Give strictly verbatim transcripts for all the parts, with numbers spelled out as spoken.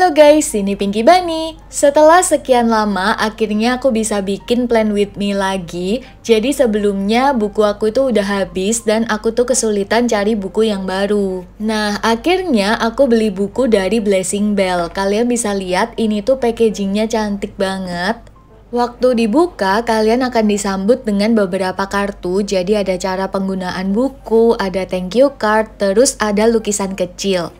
Halo guys, ini Pinky Bunny. Setelah sekian lama, akhirnya aku bisa bikin Plan With Me lagi. Jadi sebelumnya buku aku itu udah habis dan aku tuh kesulitan cari buku yang baru. Nah, akhirnya aku beli buku dari Blessing Bell. Kalian bisa lihat ini tuh packagingnya cantik banget. Waktu dibuka, kalian akan disambut dengan beberapa kartu. Jadi ada cara penggunaan buku, ada thank you card, terus ada lukisan kecil.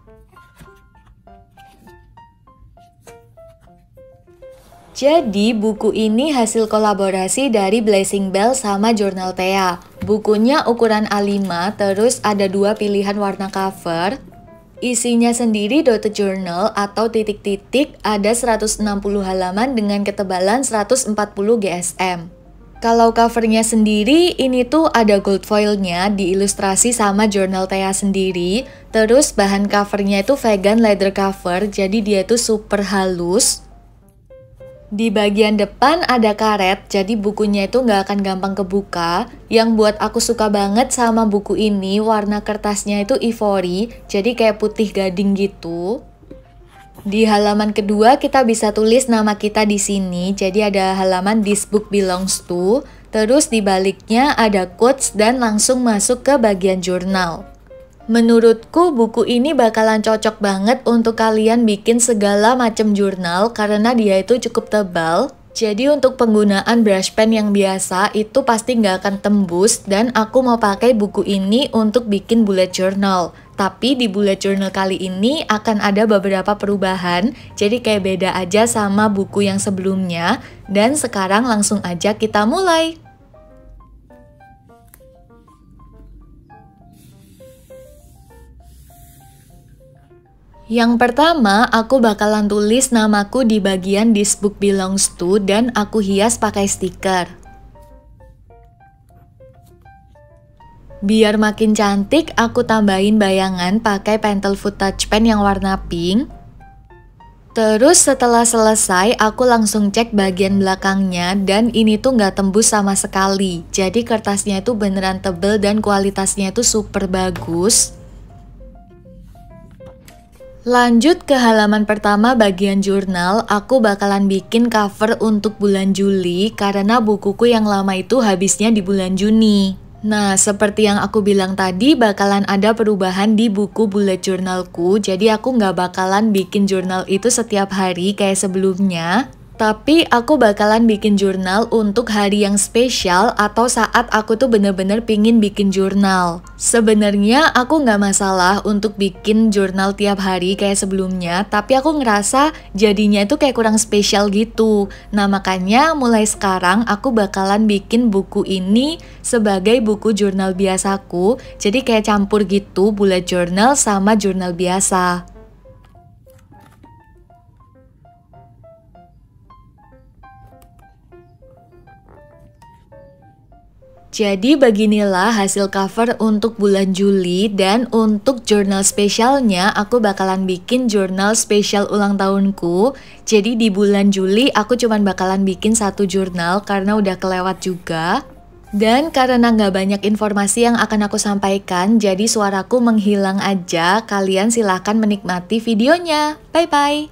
Jadi buku ini hasil kolaborasi dari Blessing Bell sama Jurnal Thea. Bukunya ukuran A lima, terus ada dua pilihan warna cover. Isinya sendiri dotted journal atau titik-titik, ada seratus enam puluh halaman dengan ketebalan seratus empat puluh G S M. Kalau covernya sendiri, ini tuh ada gold foilnya, diilustrasi sama Jurnal Thea sendiri. Terus bahan covernya itu vegan leather cover, jadi dia tuh super halus. Di bagian depan ada karet, jadi bukunya itu nggak akan gampang kebuka. Yang buat aku suka banget sama buku ini, warna kertasnya itu ivory, jadi kayak putih gading gitu. Di halaman kedua kita bisa tulis nama kita di sini, jadi ada halaman this book belongs to. Terus di baliknya ada quotes dan langsung masuk ke bagian jurnal. Menurutku buku ini bakalan cocok banget untuk kalian bikin segala macam jurnal karena dia itu cukup tebal. Jadi untuk penggunaan brush pen yang biasa itu pasti nggak akan tembus dan aku mau pakai buku ini untuk bikin bullet journal. Tapi di bullet journal kali ini akan ada beberapa perubahan, jadi kayak beda aja sama buku yang sebelumnya. Dan sekarang langsung aja kita mulai. Yang pertama, aku bakalan tulis namaku di bagian this book belongs to dan aku hias pakai stiker. Biar makin cantik, aku tambahin bayangan pakai pentel food touch pen yang warna pink. Terus setelah selesai, aku langsung cek bagian belakangnya dan ini tuh nggak tembus sama sekali. Jadi kertasnya itu beneran tebel dan kualitasnya itu super bagus. Lanjut ke halaman pertama bagian jurnal, aku bakalan bikin cover untuk bulan Juli karena bukuku yang lama itu habisnya di bulan Juni. Nah, seperti yang aku bilang tadi bakalan ada perubahan di buku bullet journalku, jadi aku nggak bakalan bikin jurnal itu setiap hari kayak sebelumnya. Tapi aku bakalan bikin jurnal untuk hari yang spesial atau saat aku tuh bener-bener pingin bikin jurnal. Sebenarnya aku nggak masalah untuk bikin jurnal tiap hari kayak sebelumnya, tapi aku ngerasa jadinya itu kayak kurang spesial gitu. Nah makanya mulai sekarang aku bakalan bikin buku ini sebagai buku jurnal biasaku, jadi kayak campur gitu bullet journal sama jurnal biasa. Jadi beginilah hasil cover untuk bulan Juli dan untuk jurnal spesialnya aku bakalan bikin jurnal spesial ulang tahunku. Jadi di bulan Juli aku cuman bakalan bikin satu jurnal karena udah kelewat juga. Dan karena nggak banyak informasi yang akan aku sampaikan, jadi suaraku menghilang aja. Kalian silahkan menikmati videonya. Bye-bye!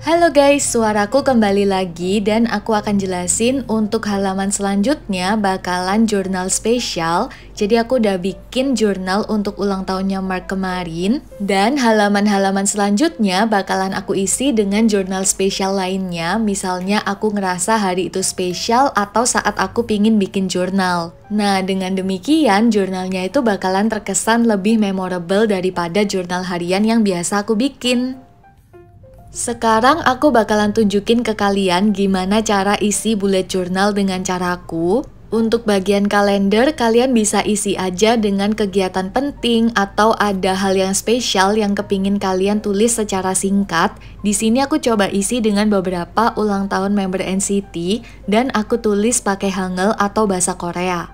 Halo guys, suaraku kembali lagi dan aku akan jelasin untuk halaman selanjutnya bakalan jurnal spesial. Jadi aku udah bikin jurnal untuk ulang tahunnya Mark kemarin. Dan halaman-halaman selanjutnya bakalan aku isi dengan jurnal spesial lainnya. Misalnya aku ngerasa hari itu spesial atau saat aku pingin bikin jurnal. Nah, dengan demikian jurnalnya itu bakalan terkesan lebih memorable daripada jurnal harian yang biasa aku bikin. Sekarang aku bakalan tunjukin ke kalian gimana cara isi bullet journal dengan caraku. Untuk bagian kalender, kalian bisa isi aja dengan kegiatan penting atau ada hal yang spesial yang kepingin kalian tulis secara singkat. Di sini aku coba isi dengan beberapa ulang tahun member N C T dan aku tulis pakai Hangul atau bahasa Korea.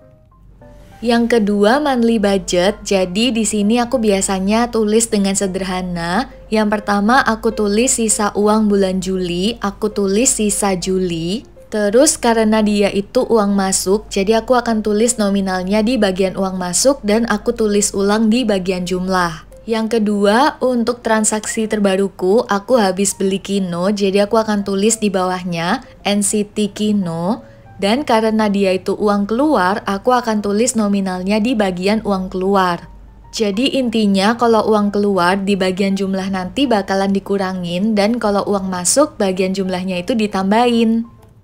Yang kedua, monthly budget. Jadi di sini aku biasanya tulis dengan sederhana. Yang pertama aku tulis sisa uang bulan Juli, aku tulis sisa Juli. Terus karena dia itu uang masuk, jadi aku akan tulis nominalnya di bagian uang masuk dan aku tulis ulang di bagian jumlah. Yang kedua, untuk transaksi terbaruku, aku habis beli Kino, jadi aku akan tulis di bawahnya N C T Kino. Dan karena dia itu uang keluar, aku akan tulis nominalnya di bagian uang keluar. Jadi intinya kalau uang keluar di bagian jumlah nanti bakalan dikurangin dan kalau uang masuk bagian jumlahnya itu ditambahin.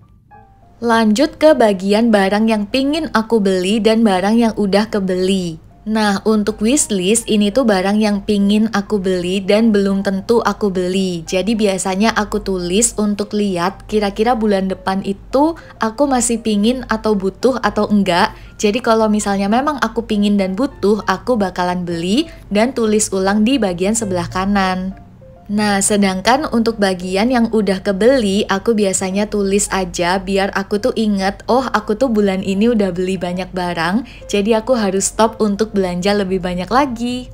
Lanjut ke bagian barang yang pingin aku beli dan barang yang udah kebeli. Nah, untuk wishlist ini tuh barang yang pingin aku beli dan belum tentu aku beli. Jadi biasanya aku tulis untuk lihat kira-kira bulan depan itu aku masih pingin atau butuh atau enggak. Jadi kalau misalnya memang aku pingin dan butuh, aku bakalan beli dan tulis ulang di bagian sebelah kanan. Nah, sedangkan untuk bagian yang udah kebeli, aku biasanya tulis aja biar aku tuh inget, oh aku tuh bulan ini udah beli banyak barang, jadi aku harus stop untuk belanja lebih banyak lagi.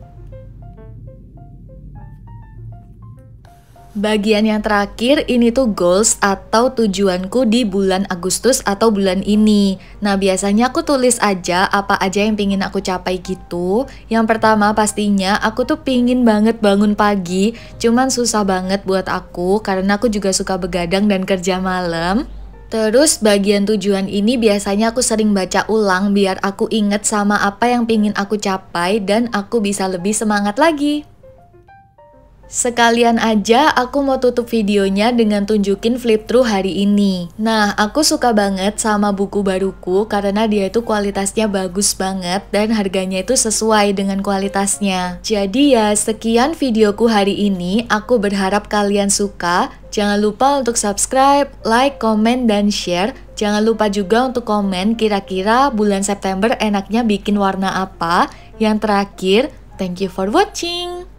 Bagian yang terakhir ini tuh goals atau tujuanku di bulan Agustus atau bulan ini. Nah biasanya aku tulis aja apa aja yang pingin aku capai gitu. Yang pertama pastinya aku tuh pingin banget bangun pagi. Cuman susah banget buat aku karena aku juga suka begadang dan kerja malam. Terus bagian tujuan ini biasanya aku sering baca ulang biar aku inget sama apa yang pingin aku capai dan aku bisa lebih semangat lagi. Sekalian aja aku mau tutup videonya dengan tunjukin flip through hari ini. Nah, aku suka banget sama buku baruku karena dia itu kualitasnya bagus banget dan harganya itu sesuai dengan kualitasnya. Jadi ya, sekian videoku hari ini. Aku berharap kalian suka. Jangan lupa untuk subscribe, like, komen, dan share. Jangan lupa juga untuk komen kira-kira bulan September enaknya bikin warna apa. Yang terakhir, thank you for watching.